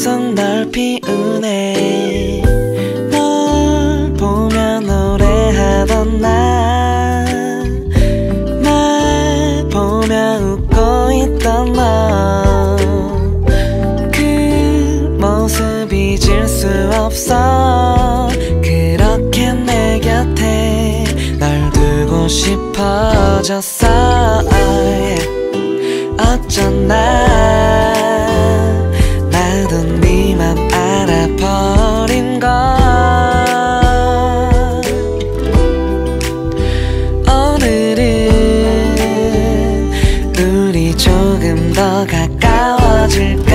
계속 널 피우네. 널 보며 노래하던 날 보며 웃고 있던 너, 그 모습 잊을 수 없어. 그렇게 내 곁에 널 두고 싶어졌어. 어쩐 날 나도 네 맘 알아버린 걸. 오늘은 우리 조금 더 가까워질까.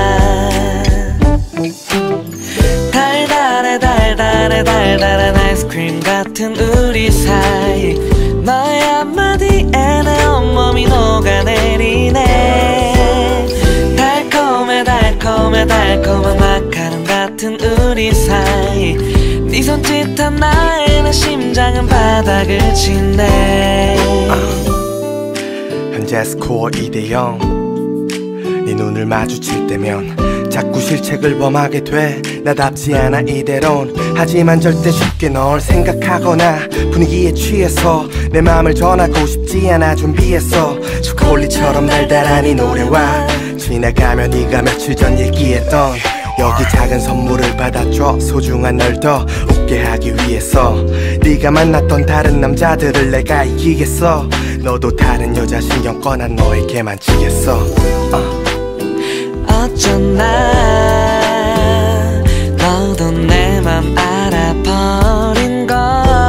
달달해 달달해 달달한 아이스크림 같은 우리 사이. 너의 한마디에 내 온몸이 녹아내리네. 달콤해 달콤해 달콤한 마카롱 같은 우리 사이. 네 손짓 하나에 내 심장은 바닥을 치네. 현재 스코어 2대0. 네 눈을 마주칠 때면 자꾸 실책을 범하게 돼. 나답지 않아 이대론. 하지만 절대 쉽게 널 생각하거나 분위기에 취해서 내 마음을 전하고 싶지 않아 준비했어. 초콜릿처럼 달달한 이 노래와 지나가며 네가 며칠 전 얘기했던 여기 작은 선물을 받아줘. 소중한 널 더 웃게 하기 위해서. 네가 만났던 다른 남자들을 내가 이기겠어. 너도 다른 여자 신경 꺼 난 너에게만 지겠어. 어쩐 날 너도 내 맘 알아버린 걸.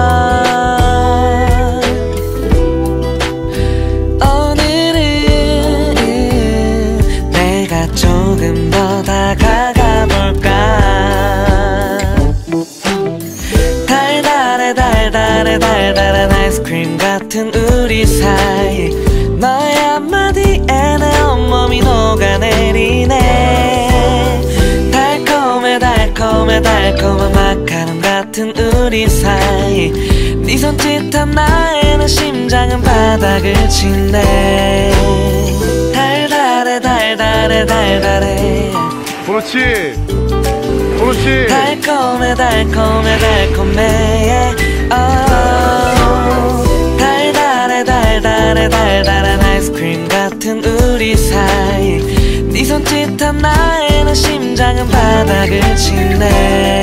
오늘은 내가 조금 더 다가가 볼까. 달달해 달달해 달달한 아이스크림 같은 우리 사이. 너의 한마디에 내 온몸이 녹아내리네. 달콤해 달콤해 달콤한 마카롱 같은 우리 사이. 네 손짓 하나에 내 심장은 바닥을 치네. 달달해 달달해 달달해. 그렇지 그렇지. 달콤해 달콤해 달콤해. 달달해 달달해 달달한 아이스크림 같은 우리 사이. 네 손짓 하나에 내 심장은 바닥을 치네.